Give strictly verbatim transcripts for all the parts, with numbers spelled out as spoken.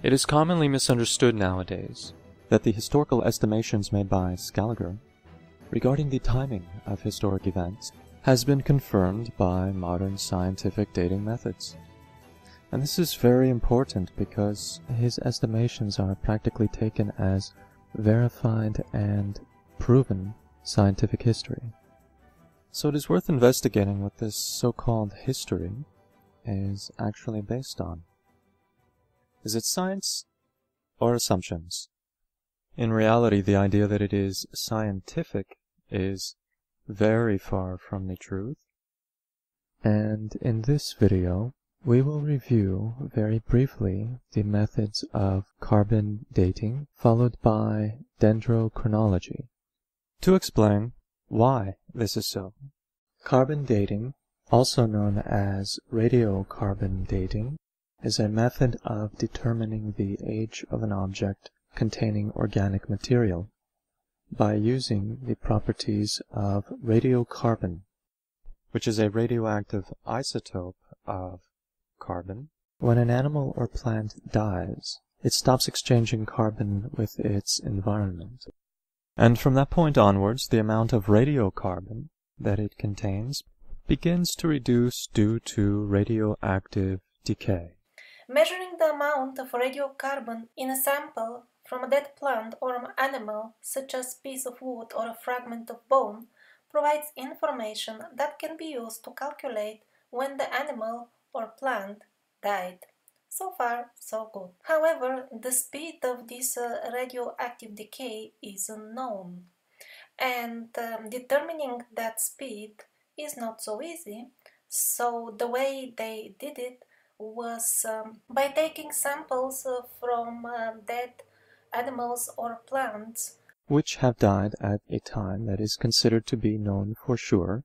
It is commonly misunderstood nowadays that the historical estimations made by Scaliger regarding the timing of historic events has been confirmed by modern scientific dating methods. And this is very important because his estimations are practically taken as verified and proven scientific history. So it is worth investigating what this so-called history is actually based on. Is it science or assumptions? In reality, the idea that it is scientific is very far from the truth. And in this video, we will review very briefly the methods of carbon dating, followed by dendrochronology, to explain why this is so. Carbon dating, also known as radiocarbon dating, is a method of determining the age of an object containing organic material by using the properties of radiocarbon, which is a radioactive isotope of carbon. When an animal or plant dies, it stops exchanging carbon with its environment. And from that point onwards, the amount of radiocarbon that it contains begins to reduce due to radioactive decay. Measuring the amount of radiocarbon in a sample from a dead plant or animal, such as a piece of wood or a fragment of bone, provides information that can be used to calculate when the animal or plant died. So far, so good. However, the speed of this uh, radioactive decay is unknown, and um, determining that speed is not so easy. So the way they did it was um, by taking samples uh, from uh, dead animals or plants which have died at a time that is considered to be known for sure,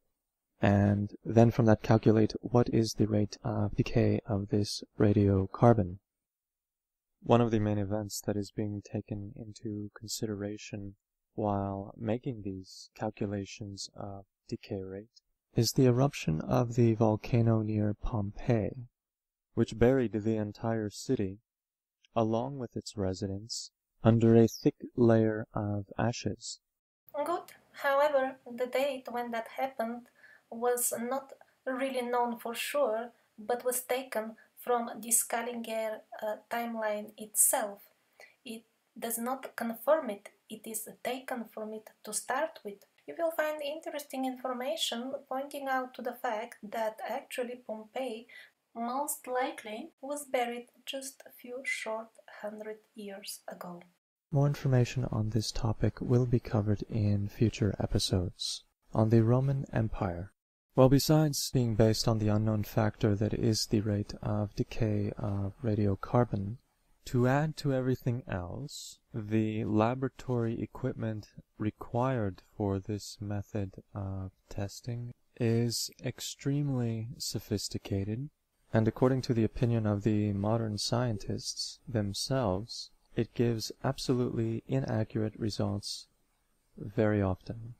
and then from that calculate what is the rate of decay of this radiocarbon. One of the main events that is being taken into consideration while making these calculations of decay rate is the eruption of the volcano near Pompeii, which buried the entire city, along with its residents, under a thick layer of ashes. Good. However, the date when that happened was not really known for sure, but was taken from the Scaliger uh, timeline itself. It does not confirm it, it is taken from it to start with. You will find interesting information pointing out to the fact that actually Pompeii most likely was buried just a few short hundred years ago. More information on this topic will be covered in future episodes. On the Roman Empire. Well, besides being based on the unknown factor that is the rate of decay of radiocarbon, to add to everything else, the laboratory equipment required for this method of testing is extremely sophisticated, and according to the opinion of the modern scientists themselves, it gives absolutely inaccurate results very often.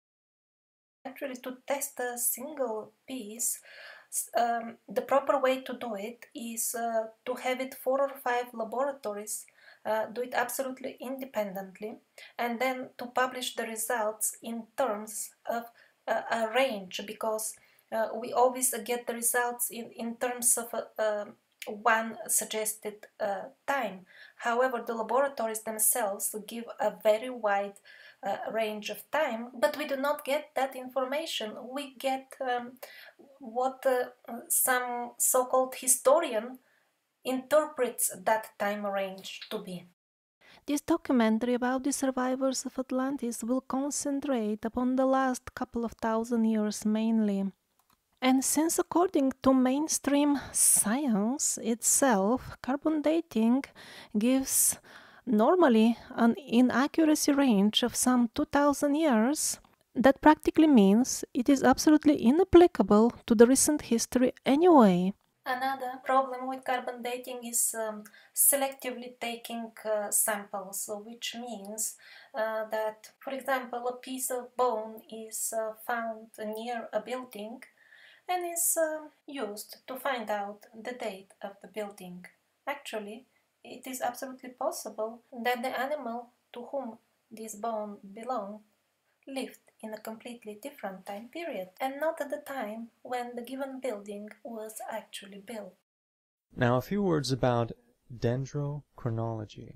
Actually, to test a single piece, um, the proper way to do it is uh, to have it four or five laboratories uh, do it absolutely independently, and then to publish the results in terms of uh, a range, because uh, we always get the results in, in terms of a, uh, one suggested uh, time. However, the laboratories themselves give a very wide uh, range of time, but we do not get that information. We get um, what uh, some so-called historian interprets that time range to be. This documentary about the survivors of Atlantis will concentrate upon the last couple of thousand years mainly. And since according to mainstream science itself, carbon dating gives normally an inaccuracy range of some two thousand years, that practically means it is absolutely inapplicable to the recent history anyway. Another problem with carbon dating is um, selectively taking uh, samples, which means uh, that, for example, a piece of bone is uh, found near a building and is uh, used to find out the date of the building. Actually, it is absolutely possible that the animal to whom this bone belonged lived in a completely different time period, and not at the time when the given building was actually built. Now a few words about dendrochronology,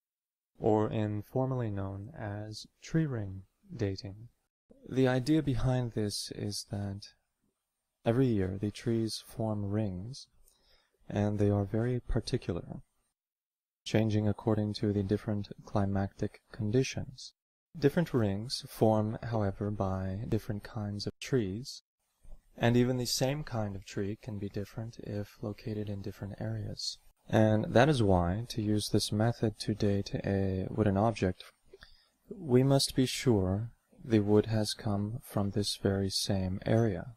or informally known as tree ring dating. The idea behind this is that every year the trees form rings, and they are very particular, changing according to the different climatic conditions. Different rings form, however, by different kinds of trees, and even the same kind of tree can be different if located in different areas. And that is why, to use this method to date a wooden object, we must be sure the wood has come from this very same area,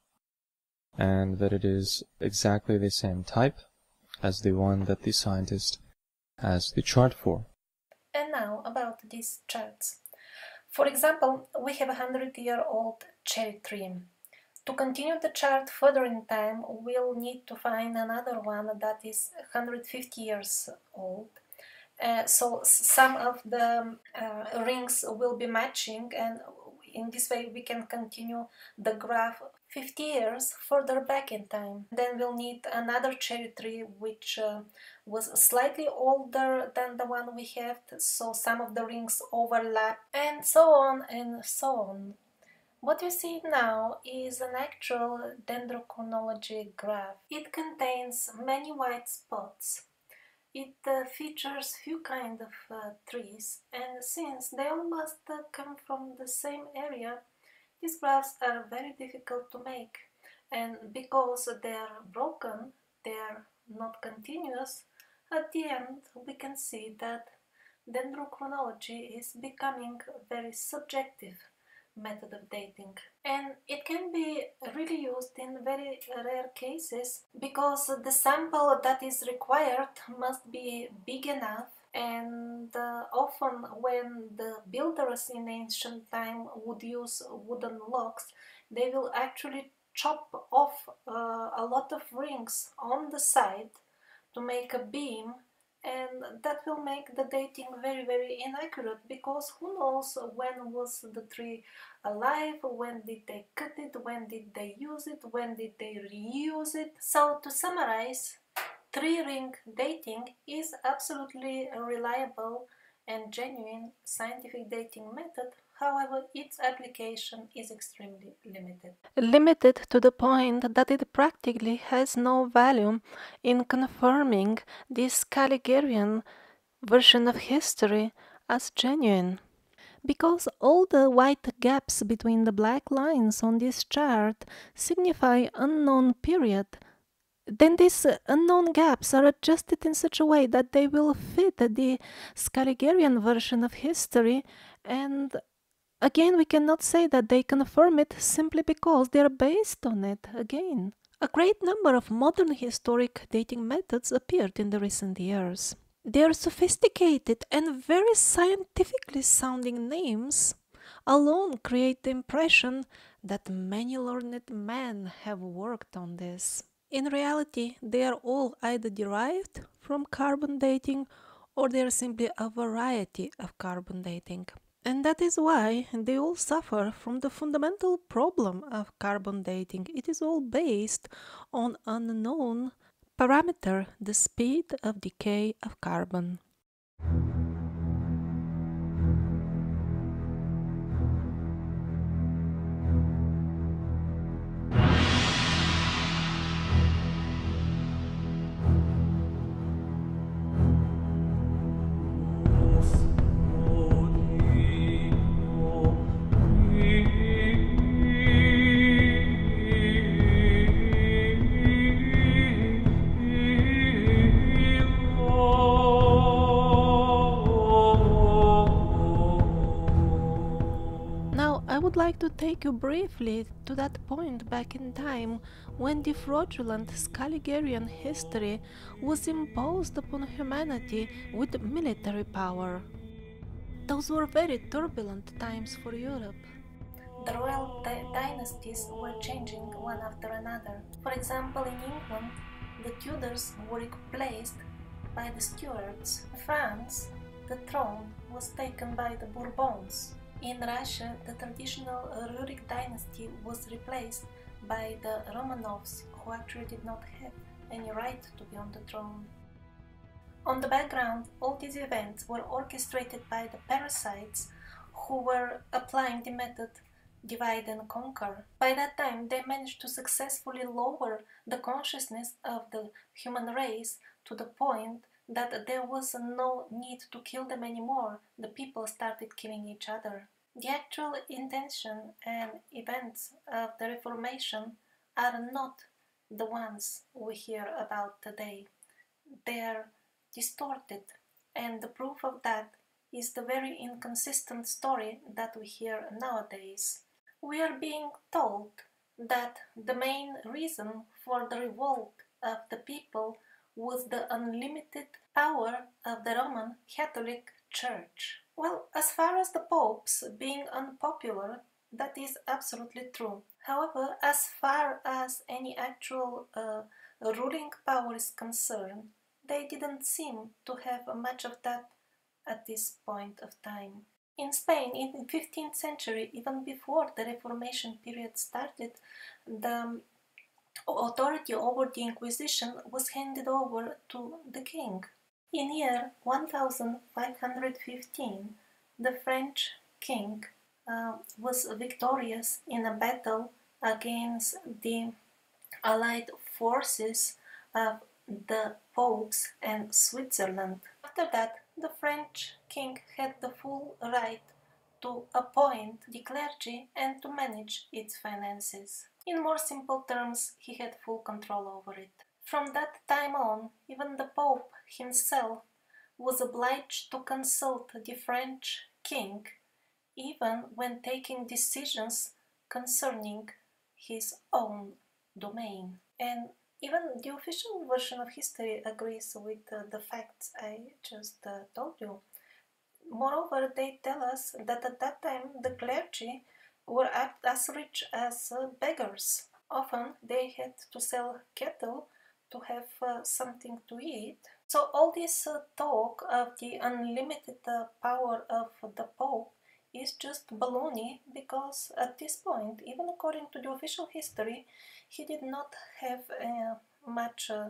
and that it is exactly the same type as the one that the scientist has the chart for. And now about these charts. For example, we have a hundred-year-old cherry tree. To continue the chart further in time, we'll need to find another one that is one hundred fifty years old. Uh, so some of the uh, rings will be matching, and in this way we can continue the graph fifty years further back in time. Then we'll need another cherry tree which uh, was slightly older than the one we have, so some of the rings overlap, and so on and so on. What you see now is an actual dendrochronology graph. It contains many white spots. It uh, features few kind of uh, trees, and since they all must uh, come from the same area, these graphs are very difficult to make, and because they are broken, they are not continuous, at the end we can see that dendrochronology is becoming very subjective method of dating, and it can be really used in very rare cases because the sample that is required must be big enough, and uh, often when the builders in ancient time would use wooden logs, they will actually chop off uh, a lot of rings on the side to make a beam, and that will make the dating very very inaccurate, because who knows when was the tree alive, when did they cut it, when did they use it, when did they reuse it. So to summarize, tree ring dating is absolutely a reliable and genuine scientific dating method. However, its application is extremely limited. Limited to the point that it practically has no value in confirming this Caligarian version of history as genuine. Because all the white gaps between the black lines on this chart signify unknown period, then these unknown gaps are adjusted in such a way that they will fit the Scaligerian version of history, and again we cannot say that they confirm it simply because they are based on it. Again, a great number of modern historic dating methods appeared in the recent years. Their sophisticated and very scientifically sounding names alone create the impression that many learned men have worked on this. In reality, they are all either derived from carbon dating or they are simply a variety of carbon dating. And that is why they all suffer from the fundamental problem of carbon dating. It is all based on an unknown parameter, the speed of decay of carbon. I would like to take you briefly to that point back in time when the fraudulent Scaligerian history was imposed upon humanity with military power. Those were very turbulent times for Europe. The royal dy dynasties were changing one after another. For example, in England, the Tudors were replaced by the Stuarts. In France, the throne was taken by the Bourbons. In Russia, the traditional Rurik dynasty was replaced by the Romanovs, who actually did not have any right to be on the throne. On the background, all these events were orchestrated by the parasites who were applying the method divide and conquer. By that time, they managed to successfully lower the consciousness of the human race to the point that there was no need to kill them anymore. The people started killing each other. The actual intention and events of the Reformation are not the ones we hear about today. They are distorted, and the proof of that is the very inconsistent story that we hear nowadays. We are being told that the main reason for the revolt of the people was the unlimited power of the Roman Catholic Church. Well, as far as the popes being unpopular, that is absolutely true. However, as far as any actual uh, ruling power is concerned, they didn't seem to have much of that at this point of time. In Spain, in the fifteenth century, even before the Reformation period started, the authority over the Inquisition was handed over to the king. In year one thousand five hundred fifteen, the French king uh, was victorious in a battle against the allied forces of the popes and Switzerland. After that, the French king had the full right to appoint the clergy and to manage its finances. In more simple terms, he had full control over it. From that time on, even the Pope himself was obliged to consult the French king, even when taking decisions concerning his own domain. And even the official version of history agrees with uh, the facts I just uh, told you. Moreover, they tell us that at that time the clergy were as rich as uh, beggars. Often they had to sell cattle to have uh, something to eat. So all this uh, talk of the unlimited uh, power of the Pope is just baloney, because at this point, even according to the official history, he did not have uh, much uh,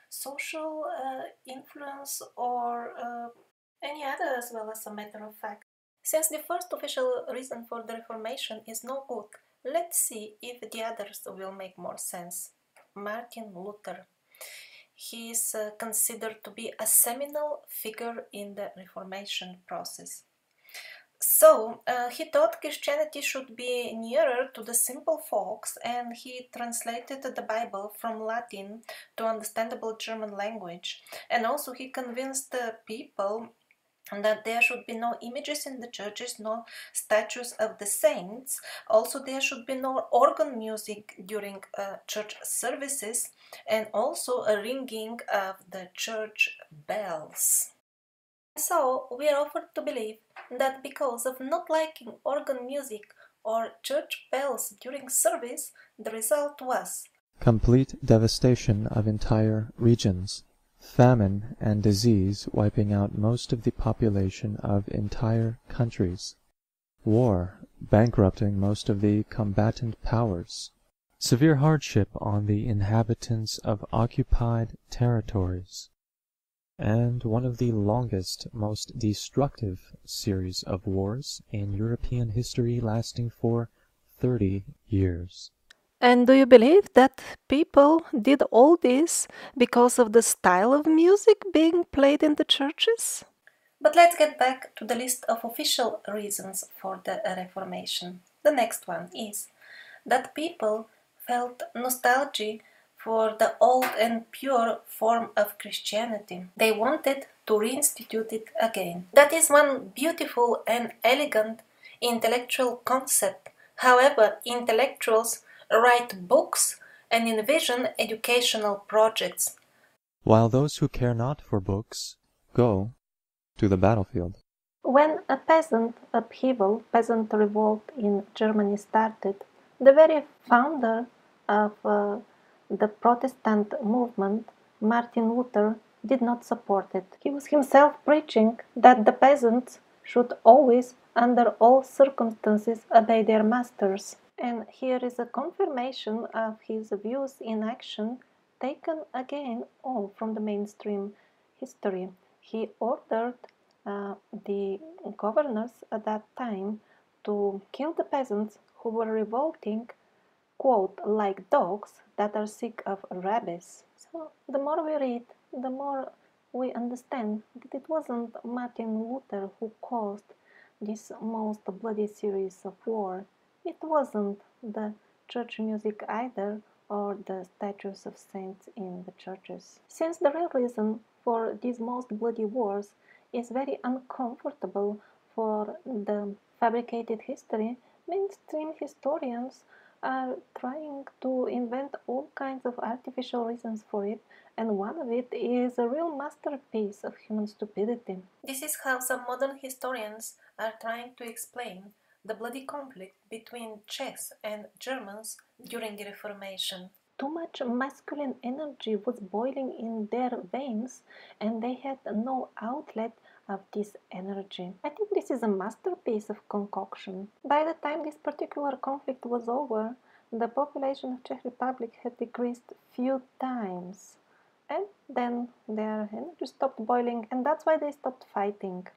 social uh, influence or uh, any other, as well, as a matter of fact. Since the first official reason for the Reformation is no good, let's see if the others will make more sense. Martin Luther. He is uh, considered to be a seminal figure in the Reformation process. So, uh, he thought Christianity should be nearer to the simple folks, and he translated the Bible from Latin to understandable German language. And also he convinced the people that there should be no images in the churches, no statues of the saints. Also, there should be no organ music during uh, church services, and also a ringing of the church bells. So, we are offered to believe that because of not liking organ music or church bells during service, the result was complete devastation of entire regions, famine and disease wiping out most of the population of entire countries, war bankrupting most of the combatant powers, severe hardship on the inhabitants of occupied territories, and one of the longest, most destructive series of wars in European history, lasting for thirty years. And do you believe that people did all this because of the style of music being played in the churches? But let's get back to the list of official reasons for the Reformation. The next one is that people felt nostalgia for the old and pure form of Christianity. They wanted to reinstitute it again. That is one beautiful and elegant intellectual concept. However, intellectuals write books and envision educational projects, while those who care not for books go to the battlefield. When a peasant upheaval, peasant revolt in Germany started, the very founder of uh, the Protestant movement, Martin Luther, did not support it. He was himself preaching that the peasants should always, under all circumstances, obey their masters. And here is a confirmation of his views in action, taken again all from the mainstream history. He ordered uh, the governors at that time to kill the peasants who were revolting, quote, like dogs that are sick of rabies. So the more we read, the more we understand that it wasn't Martin Luther who caused this most bloody series of war. It wasn't the church music either, or the statues of saints in the churches. Since the real reason for these most bloody wars is very uncomfortable for the fabricated history, mainstream historians are trying to invent all kinds of artificial reasons for it, and one of it is a real masterpiece of human stupidity. This is how some modern historians are trying to explain the bloody conflict between Czechs and Germans during the Reformation. Too much masculine energy was boiling in their veins, and they had no outlet of this energy. I think this is a masterpiece of concoction. By the time this particular conflict was over, the population of Czech Republic had decreased few times. And then their energy stopped boiling, and that's why they stopped fighting.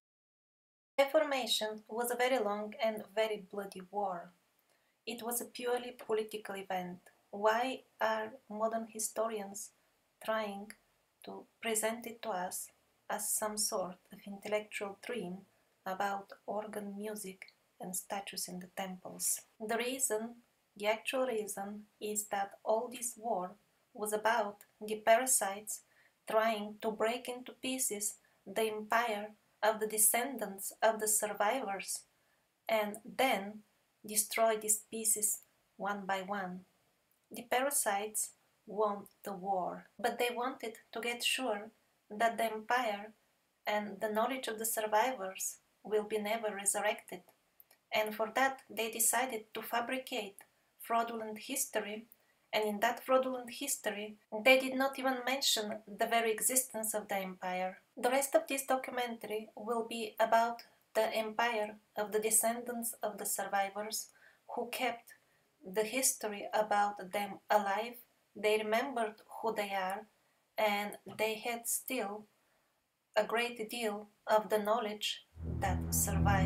Reformation was a very long and very bloody war. It was a purely political event. Why are modern historians trying to present it to us as some sort of intellectual dream about organ music and statues in the temples? The reason, the actual reason, is that all this war was about the parasites trying to break into pieces the empire of the descendants of the survivors, and then destroy these pieces one by one. The parasites won the war, but they wanted to get sure that the empire and the knowledge of the survivors will be never resurrected. And for that they decided to fabricate fraudulent history, and in that fraudulent history they did not even mention the very existence of the empire. The rest of this documentary will be about the empire of the descendants of the survivors who kept the history about them alive. They remembered who they are, and they had still a great deal of the knowledge that survived.